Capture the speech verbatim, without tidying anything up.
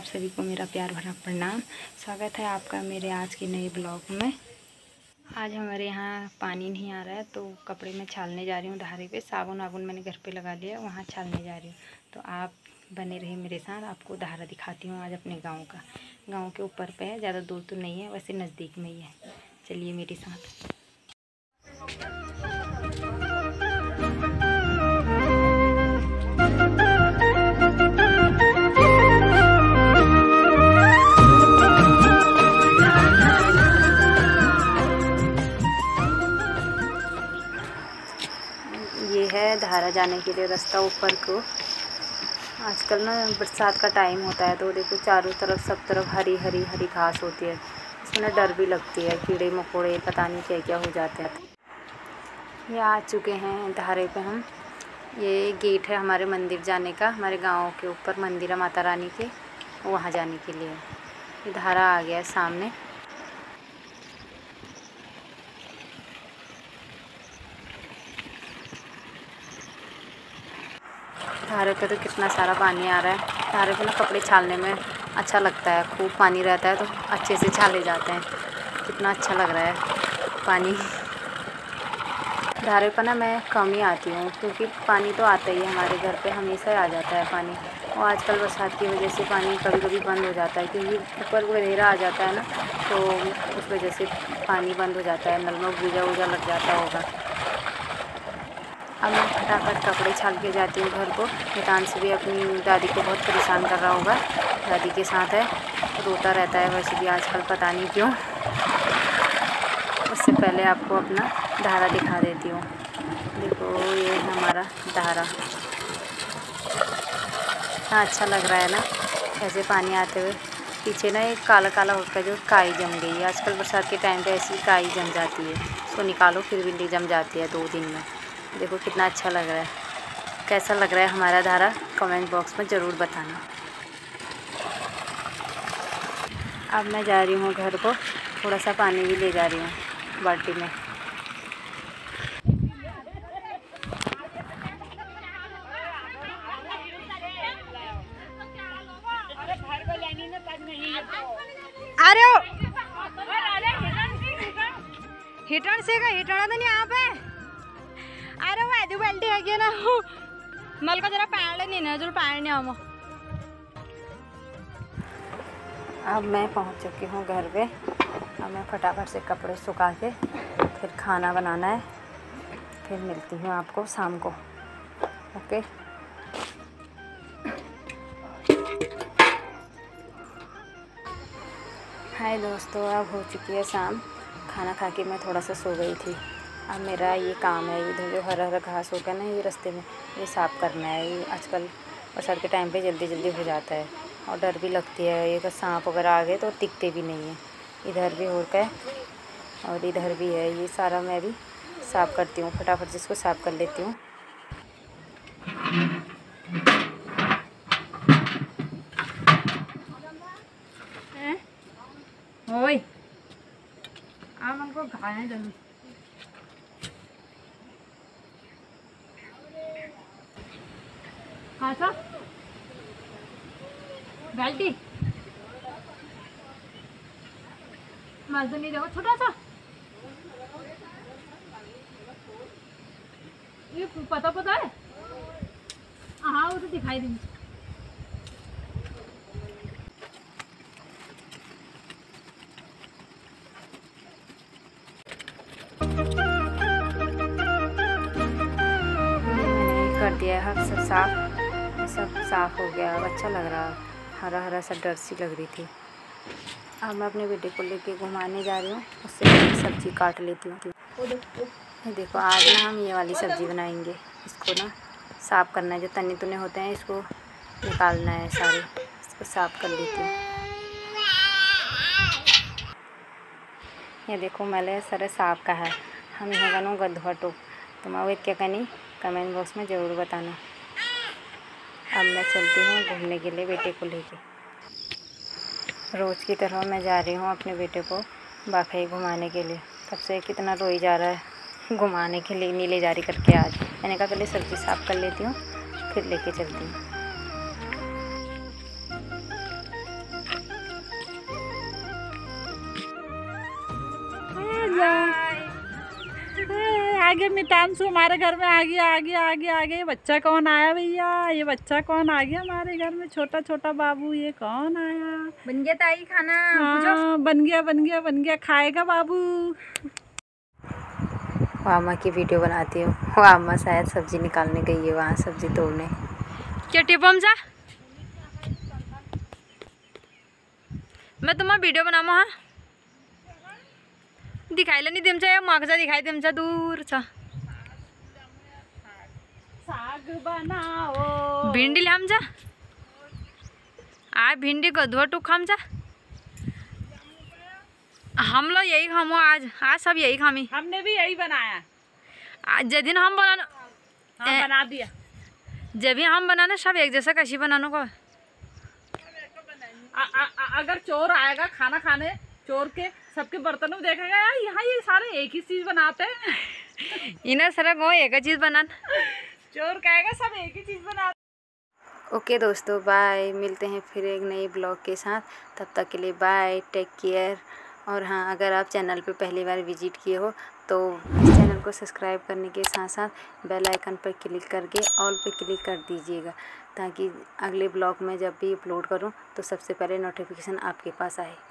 सभी को मेरा प्यार भरा प्रणाम। स्वागत है आपका मेरे आज के नए ब्लॉग में। आज हमारे यहाँ पानी नहीं आ रहा है तो कपड़े में छालने जा रही हूँ धारे पे। साबुन वाबुन मैंने घर पे लगा लिया, वहाँ छालने जा रही हूँ। तो आप बने रहे मेरे साथ, आपको धारा दिखाती हूँ आज अपने गाँव का। गाँव के ऊपर पे है, ज़्यादा दूर तो नहीं है, वैसे नज़दीक में ही है। चलिए मेरे साथ। ये है धारा जाने के लिए रास्ता ऊपर को। आजकल ना बरसात का टाइम होता है तो देखो चारों तरफ सब तरफ हरी हरी हरी घास होती है। इसमें ना डर भी लगती है, कीड़े मकोड़े पता नहीं क्या क्या हो जाते हैं। ये आ चुके हैं धारे पे हम। ये गेट है हमारे मंदिर जाने का। हमारे गांव के ऊपर मंदिर है माता रानी के, वहाँ जाने के लिए। ये धारा आ गया है सामने। धारे पे तो कितना सारा पानी आ रहा है। धारे पे ना कपड़े छालने में अच्छा लगता है, खूब पानी रहता है तो अच्छे से छाले जाते हैं। कितना अच्छा लग रहा है पानी। धारे पर ना मैं कम ही आती हूँ क्योंकि पानी तो आता ही है, हमारे घर पे हमेशा ही आ जाता है पानी। और आजकल बरसात की वजह से पानी कभी कभी बंद हो जाता है क्योंकि ऊपर अंधेरा आ जाता है ना, तो उस वजह से पानी बंद हो जाता है। नल में बूझा वूझा लग जाता होगा। अब मैं फटाफट कपड़े छाल के जाती हूँ घर को। हितांश भी अपनी दादी को बहुत परेशान कर रहा होगा, दादी के साथ है, रोता रहता है वैसे भी आजकल, पता नहीं क्यों। उससे पहले आपको अपना धारा दिखा देती हूँ। देखो ये है हमारा धारा। हाँ अच्छा लग रहा है ना ऐसे पानी आते हुए। पीछे ना एक काला काला होकर जो काई जम गई है। आजकल बरसात के टाइम पे ऐसी काई जम जाती है, उसको निकालो फिर भी नहीं जम जाती है दो दिन में। देखो कितना अच्छा लग रहा है। कैसा लग रहा है हमारा धारा कमेंट बॉक्स में ज़रूर बताना। अब मैं जा रही हूँ घर को, थोड़ा सा पानी भी ले जा रही हूँ बाल्टी में। अरे हिटन से का हिटना तो नहीं यहाँ पे। अरे वो आधी बाल्टी है क्या ना, मल का जरा पैर नहीं ना, जरूर पैर नहीं आमो। अब मैं पहुंच चुकी हूं घर पे। अब मैं फटाफट से कपड़े सुखा के फिर खाना बनाना है। फिर मिलती हूं आपको शाम को। ओके। हाय दोस्तों, अब हो चुकी है शाम। खाना खा के मैं थोड़ा सा सो गई थी। अब मेरा ये काम है, इधर जो हरा हरा घास होगा ना ये रास्ते में, ये साफ़ करना है। ये आजकल बरसात के टाइम पे जल्दी जल्दी हो जाता है और डर भी लगती है। ये सांप वगैरह आ गए तो टिकते भी नहीं हैं। इधर भी हो गए और इधर भी है। ये सारा मैं भी साफ़ करती हूँ, फटाफट से इसको साफ़ कर लेती हूँ। ओए आ मन को खाए जरूर। हाँ सा बाल्टी माल तो नहीं देखो छोटा सा। ये पता पता है। हाँ वो तो दिखाई देंगे। कर दिया है अब सब साफ़, सब साफ़ हो गया। अब अच्छा लग रहा, हरा हरा सा डर सी लग रही थी। अब मैं अपने बेटे को लेके घुमाने जा रही हूँ, उससे सब्ज़ी काट लेती हूँ। ये देखो आज ना हम ये वाली सब्ज़ी बनाएंगे। इसको ना साफ़ करना है, जो तने तुने होते हैं इसको निकालना है सारे। इसको साफ़ कर लेती हूँ। ये देखो मैंने सारे साफ़ का है। हम यहाँ बनूँ गधवा टोक तो मैं क्या करनी कमेंट बॉक्स में ज़रूर बताना। अब मैं चलती हूँ घूमने के लिए बेटे को लेके। रोज़ की तरह मैं जा रही हूँ अपने बेटे को बाखई घुमाने के लिए। तब से कितना रोई जा रहा है घुमाने के लिए, नहीं ले जा रही करके। आज मैंने कहा पहले सब्ज़ी साफ़ कर लेती हूँ फिर लेके चलती हूँ। आ गया मितांशु हमारे घर में, आ गया आ गया आ गया आ गया। ये बच्चा कौन आया भैया, ये बच्चा कौन आ गया हमारे घर में, छोटा छोटा बाबू, ये कौन आया? बन गया ताई खाना? हाँ बन गया बन गया बन गया, खाएगा बाबू। वामा की वीडियो बनाती हूँ। वामा शायद सब्जी निकालने गई है वहाँ, सब्जी तोड़ने। क्या टिपम जा मैं तुम्हारा वीडियो बनाऊँ? हाँ दिखाई नहीं तुमचा, मागचा दिखाई तुमचा दूरचा। साग बनाओ भिंडी लाम जा, आ भिंडी कद्दू टूक खाम जा। हम लोग यही खामो आज, आज सब यही खामी। हमने भी यही बनाया आज जिस दिन हम बनाना, हाँ, बना दिया। जब भी हम बनाना सब एक जैसा कशी बनाने को। आ, आ, आ, अगर चोर आएगा खाना खाने, चोर के सबके बर्तनों में देखेगा यार यहाँ ये सारे एक ही चीज बनाते हैं। इन्हें सारा वो एक ही चीज बनाना, चोर कहेगा सब एक ही चीज बनाते। ओके दोस्तों, बाय। मिलते हैं फिर एक नई ब्लॉग के साथ, तब तक के लिए बाय, टेक केयर। और हाँ, अगर आप चैनल पे पहली बार विजिट किए हो तो इस चैनल को सब्सक्राइब करने के साथ साथ बेल आइकन पर क्लिक करके ऑल पे क्लिक कर दीजिएगा, ताकि अगले ब्लॉग में जब भी अपलोड करूं तो सबसे पहले नोटिफिकेशन आपके पास आए।